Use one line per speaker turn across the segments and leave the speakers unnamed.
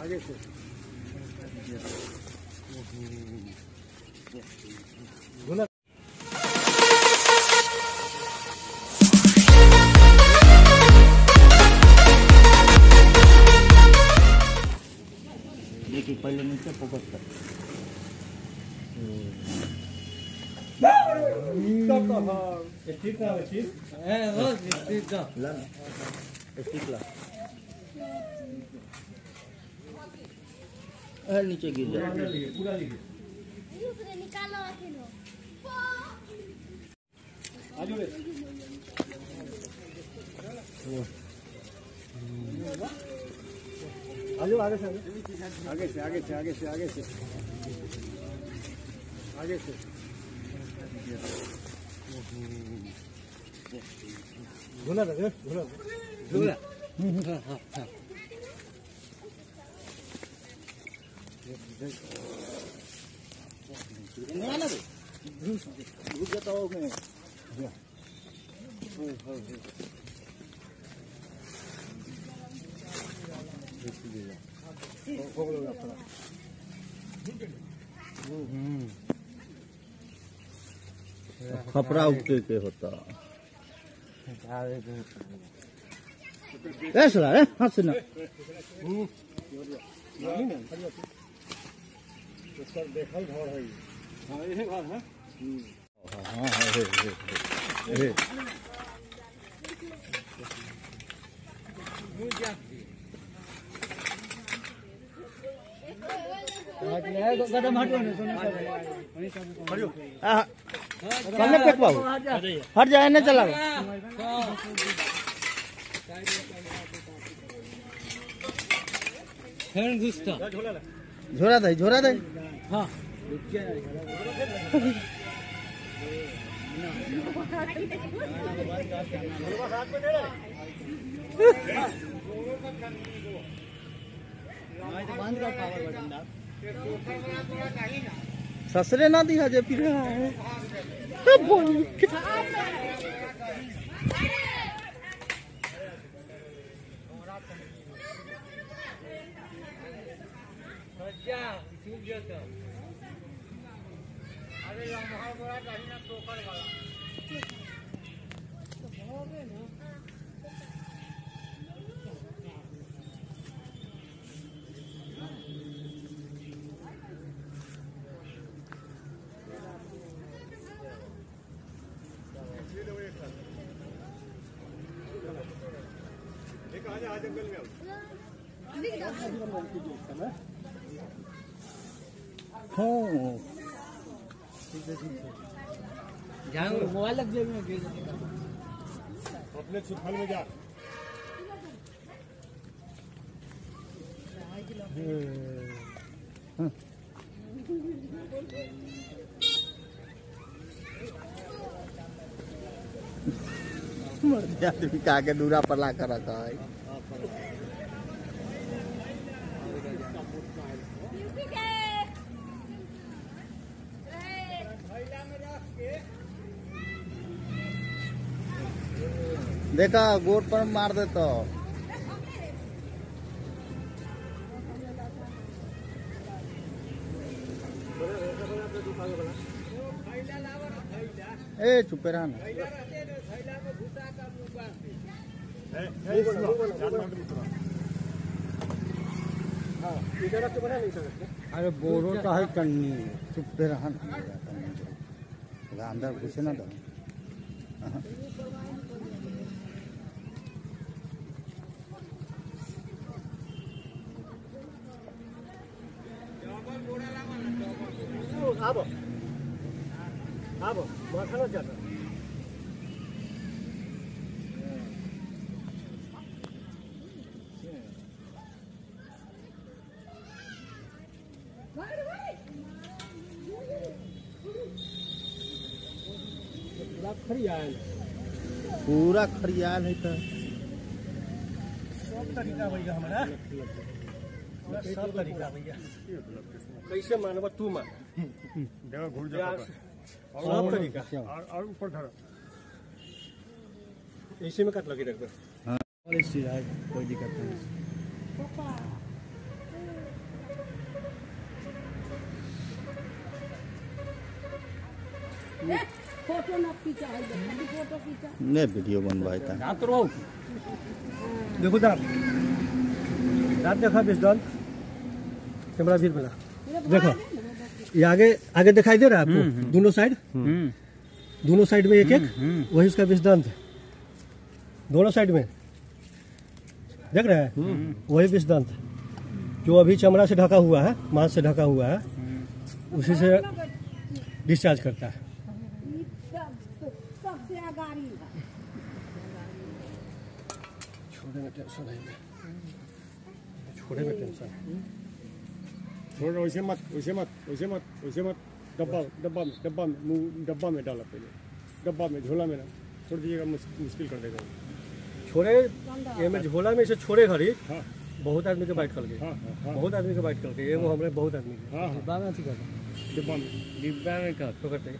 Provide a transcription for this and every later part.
आगे से घुना
देखिए पहले नीचे फोकस कर।
ठीक है ठीक है वो ठीक है
ला स्टिक ला नीचे गिर जाए
पूरा लिखे
निकालो अकेलो
आजू रे आजू आगे से आगे से आगे से आगे से आगे से आगे से घुना दे घुना घुना हां हां
ना ना घुस जाता हो मैं खपरा उठे के होता ऐसा रे हाथ से ना
उसका देखल घर है हां यही घर है
हां हे
कदम हटो
सामने फेंक पाओ हट जाए ना चला झोरा दे
हाँ
ससरे ना दिया जे फिर
जंगल में
मोबाइल लग जाए
अपने सुखल में जा
आदमी का आगे दूरा पर ला कर रखा है देखा गोड़ पर मार दे तो ए चुप रहा ना
अरे बोरो का है करनी
चुप रहा ना अंदर घुसे ना तो
अब मखाना जाता
पूरा खरियाल है तो
सब तरीका भैया हमारा सब तरीका भैया कैसे मानव तू मान
देखो घुर जा
सब तरीका
और ऊपर धरो
इसी में कट लगी रख दो
कोई दिक्कत नहीं
फोटो न खींचा है, फोटो खींचा।
ने वीडियो बनवाता है।
रात रहो देखो जरा रात देखा विषदंत कैमरा भीड़ मिला देखो ये आगे दिखाई दे रहा है आपको दोनों साइड में एक वही उसका विषदंत है दोनों साइड में देख रहे हैं वही विषदंत जो अभी चमड़ा से ढका हुआ है मांस से ढका हुआ है उसी से डिस्चार्ज करता है।
सबसे आगारी
छोड़े में टेंशन है छोड़े में टेंशन है
छोड़ वैसे मत वैसे मत वैसे मत वैसे मत डब्बा में डाला पहले डब्बा में झोला में ना छोड़ दीजिएगा मुश्किल कर देगा
छोड़े ये में झोला में इसे छोड़े घड़ी
हाँ
बहुत आदमी के बाइट कर गए
हाँ हाँ
बहुत आदमी के बाइट कर गए वो हमरे बहुत आदमी के
हाँ
डिब्बा में अच्छी करता
डिब्बा में का
तो करते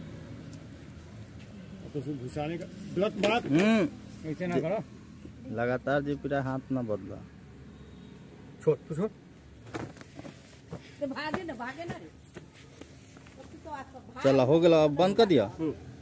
तो उसमें घुसाने का गलत बात ऐसे ना करो
लगातार जी पूरा हाथ ना बदला।
छोड़ तू छोड़
भागे ना रे।
चला हो गया अब बंद कर दिया।